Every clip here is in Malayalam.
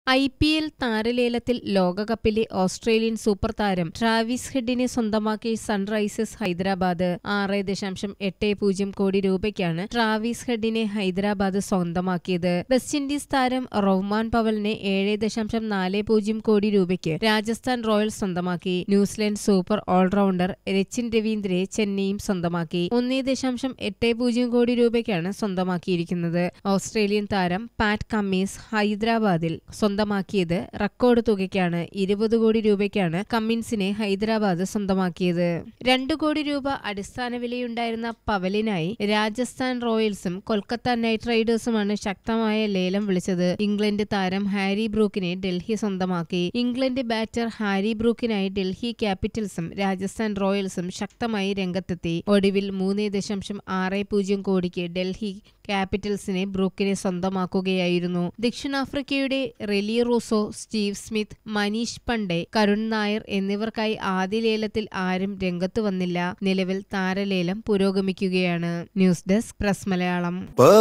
IPL താരലേലത്തിൽ ലോകകപ്പിലെ ഓസ്ട്രേലിയൻ സൂപ്പർ താരം ട്രാവിസ് ഹെഡിനെ സ്വന്തമാക്കി സൺറൈസേഴ്സ് ഹൈദരാബാദ് 6.80 കോടി രൂപയ്ക്കാണ് ട്രാവിസ് ഹെഡിനെ ഹൈദരാബാദ് സ്വന്തമാക്കിയത്. വെസ്റ്റ് ഇൻഡീസ് താരം റഹ്മാൻ പവലിനെ 7.40 കോടി രൂപയ്ക്ക് രാജസ്ഥാൻ റോയൽസ് സ്വന്തമാക്കി. ന്യൂസിലൻഡ് സൂപ്പർ ഓൾറൗണ്ടർ രച്ചിൻ രവീന്ദ്രയെ ചെന്നൈയും സ്വന്തമാക്കി. 1.80 കോടി രൂപയ്ക്കാണ് സ്വന്തമാക്കിയിരിക്കുന്നത്. ഓസ്ട്രേലിയൻ താരം പാറ്റ് കമ്മിൻസ് ഹൈദരാബാദിൽ സ്വന്തമാക്കിയത് റെക്കോർഡ് തുകയ്ക്കാണ്. 20 കോടി രൂപയ്ക്കാണ് കമ്മിൻസിനെ ഹൈദരാബാദ് സ്വന്തമാക്കിയത്. 2 കോടി രൂപ അടിസ്ഥാന വിലയുണ്ടായിരുന്ന പവലിനായി രാജസ്ഥാൻ റോയൽസും കൊൽക്കത്ത നൈറ്റ് റൈഡേഴ്സുമാണ് ശക്തമായ ലേലം വിളിച്ചത്. ഇംഗ്ലണ്ട് താരം ഹാരി ബ്രൂക്കിനെ ഡൽഹി സ്വന്തമാക്കി. ഇംഗ്ലണ്ട് ബാറ്റർ ഹാരി ബ്രൂക്കിനായി ഡൽഹി ക്യാപിറ്റൽസും രാജസ്ഥാൻ റോയൽസും ശക്തമായി രംഗത്തെത്തി. ഒടുവിൽ 3.60 കോടിക്ക് ഡൽഹി ക്യാപിറ്റൽസിനെ ബ്രൂക്കിനെ സ്വന്തമാക്കുകയായിരുന്നു. ദക്ഷിണാഫ്രിക്കയുടെ Rilee Rossouw, Steve Smith, Manish Pandey, Karun Nair എന്നിവർക്കായി ആദ്യ ലേലത്തിൽ ആരും രംഗത്തു വന്നില്ല. നിലവിൽ താരലേലം പുരോഗമിക്കുകയാണ്. News desk press Malayalam.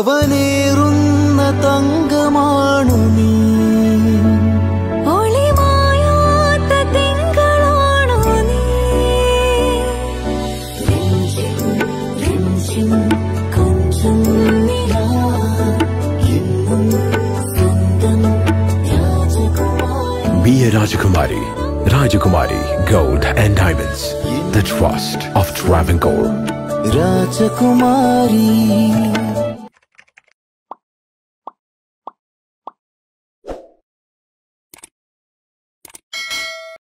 Be a Rajakumari. Rajakumari Gold and Diamonds. The trust of Travancore. Rajakumari.